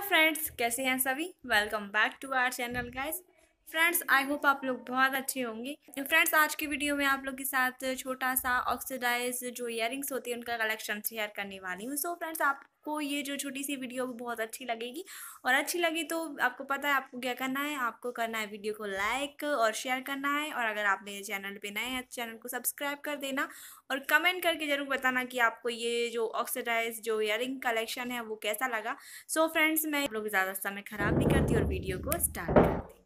Friends, कैसे हैं सभी। Welcome back to our channel guys. Friends, I hope आप लोग बहुत अच्छे होंगे। फ्रेंड्स, आज की वीडियो में आप लोग के साथ छोटा सा ऑक्सीडाइज जो इयररिंग्स होती है उनका कलेक्शन शेयर करने वाली हूँ। सो फ्रेंड्स, आपको ये जो छोटी सी वीडियो बहुत अच्छी लगेगी और अच्छी लगी तो आपको पता है आपको क्या करना है। आपको करना है वीडियो को लाइक और शेयर करना है, और अगर आप मेरे चैनल पे नए हैं तो चैनल को सब्सक्राइब कर देना और कमेंट करके ज़रूर बताना कि आपको ये जो ऑक्सीडाइज जो इयररिंग कलेक्शन है वो कैसा लगा। सो फ्रेंड्स, मैं आप लोग ज़्यादा समय ख़राब नहीं करती और वीडियो को स्टार्ट करती हूँ।